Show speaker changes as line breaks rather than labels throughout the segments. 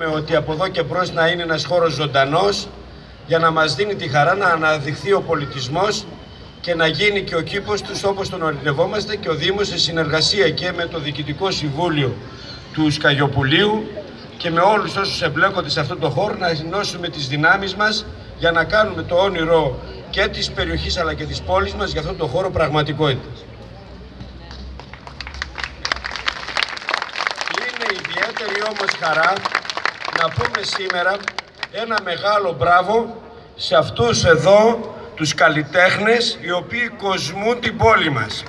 θέλουμε ότι από εδώ και μπρος να είναι ένας χώρος ζωντανός για να μας δίνει τη χαρά να αναδειχθεί ο πολιτισμός και να γίνει και ο κήπος τους όπως τον ορεινευόμαστε, και ο Δήμος σε συνεργασία και με το Διοικητικό Συμβούλιο του Σκαγιοπουλίου και με όλους όσους εμπλέκονται σε αυτό το χώρο να ενώσουμε τις δυνάμεις μας για να κάνουμε το όνειρο και της περιοχής αλλά και της πόλης μας για αυτό το χώρο πραγματικότητα. Είναι ιδιαίτερη όμως χαρά να πούμε σήμερα ένα μεγάλο μπράβο σε αυτούς εδώ τους καλλιτέχνες οι οποίοι κοσμούν την πόλη μας.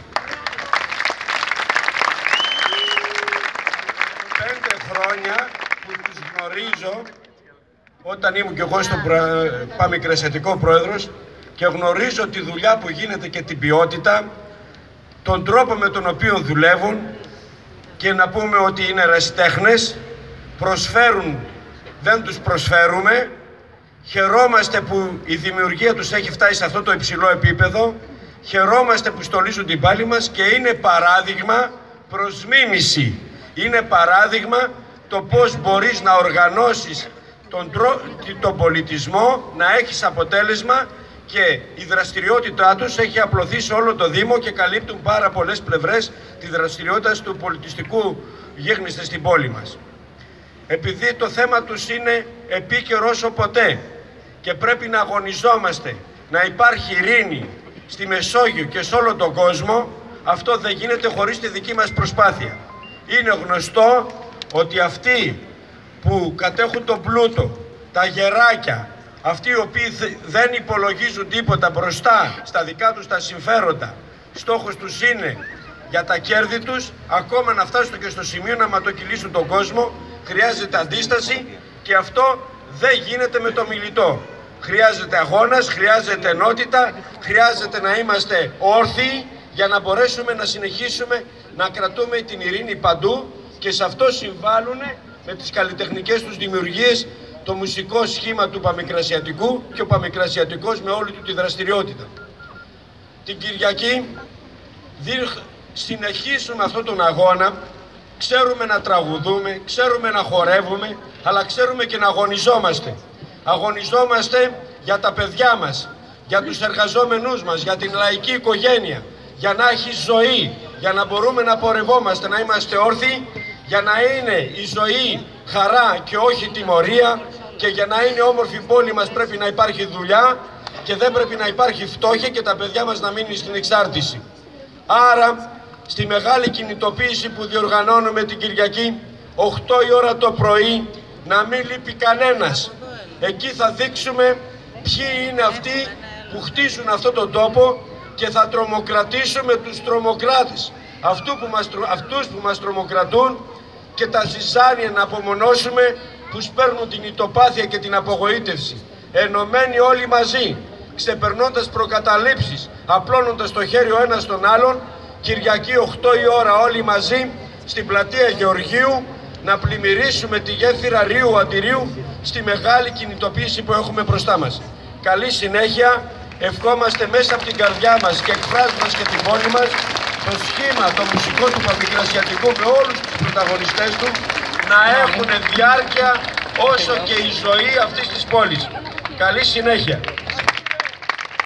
5 χρόνια που τους γνωρίζω, όταν ήμουν και εγώ στον Παμικρασιατικό πρόεδρος, και γνωρίζω τη δουλειά που γίνεται και την ποιότητα, τον τρόπο με τον οποίο δουλεύουν, και να πούμε ότι είναι ερασιτέχνες, προσφέρουν, δεν τους προσφέρουμε. Χαιρόμαστε που η δημιουργία τους έχει φτάσει σε αυτό το υψηλό επίπεδο, χαιρόμαστε που στολίζουν την πάλη μας και είναι παράδειγμα προς μίμηση. Είναι παράδειγμα το πώς μπορείς να οργανώσεις τον πολιτισμό, να έχεις αποτέλεσμα, και η δραστηριότητά τους έχει απλωθεί σε όλο το Δήμο και καλύπτουν πάρα πολλές πλευρές τη δραστηριότητα του πολιτιστικού γίγνεσθε στην πόλη μας. Επειδή το θέμα τους είναι επίκαιρο όσο ποτέ και πρέπει να αγωνιζόμαστε να υπάρχει ειρήνη στη Μεσόγειο και σε όλο τον κόσμο, αυτό δεν γίνεται χωρίς τη δική μας προσπάθεια. Είναι γνωστό ότι αυτοί που κατέχουν τον πλούτο, τα γεράκια, αυτοί οι οποίοι δεν υπολογίζουν τίποτα μπροστά στα δικά τους τα συμφέροντα, στόχος τους είναι για τα κέρδη τους, ακόμα να φτάσουν και στο σημείο να ματοκυλήσουν τον κόσμο. Χρειάζεται αντίσταση και αυτό δεν γίνεται με το μιλιτό. Χρειάζεται αγώνας, χρειάζεται ενότητα, χρειάζεται να είμαστε όρθιοι για να μπορέσουμε να συνεχίσουμε να κρατούμε την ειρήνη παντού, και σε αυτό συμβάλλουν με τις καλλιτεχνικές τους δημιουργίες το μουσικό σχήμα του Παμικρασιατικού και ο Παμικρασιατικός με όλη του τη δραστηριότητα. Την Κυριακή συνεχίσουμε αυτόν τον αγώνα. Ξέρουμε να τραγουδούμε, ξέρουμε να χορεύουμε, αλλά ξέρουμε και να αγωνιζόμαστε. Αγωνιζόμαστε για τα παιδιά μας, για τους εργαζόμενούς μας, για την λαϊκή οικογένεια, για να έχει ζωή, για να μπορούμε να πορευόμαστε, να είμαστε όρθιοι, για να είναι η ζωή χαρά και όχι τιμωρία, και για να είναι όμορφη η πόλη μας πρέπει να υπάρχει δουλειά και δεν πρέπει να υπάρχει φτώχεια και τα παιδιά μας να μείνουν στην εξάρτηση. Άρα, στη μεγάλη κινητοποίηση που διοργανώνουμε την Κυριακή, 8 η ώρα το πρωί, να μην λείπει κανένας. Εκεί θα δείξουμε ποιοι είναι αυτοί που χτίζουν αυτόν τον τόπο και θα τρομοκρατήσουμε τους τρομοκράτες. Αυτούς που μας τρομοκρατούν, και τα ζυζάνια να απομονώσουμε που σπέρνουν την ητοπάθεια και την απογοήτευση. Ενωμένοι όλοι μαζί, ξεπερνώντας προκαταλήψεις, απλώνοντας το χέρι ο ένας στον άλλον, Κυριακή 8 η ώρα όλοι μαζί στην πλατεία Γεωργίου να πλημμυρίσουμε τη γέφυρα Ρίου Αντιρίου στη μεγάλη κινητοποίηση που έχουμε μπροστά μας. Καλή συνέχεια, ευχόμαστε μέσα από την καρδιά μας και εκφράζοντας και την πόλη μας το σχήμα, το μουσικό του Παμικρασιατικού με όλους τους πρωταγωνιστές του να έχουν διάρκεια όσο και η ζωή αυτής της πόλης. Καλή συνέχεια.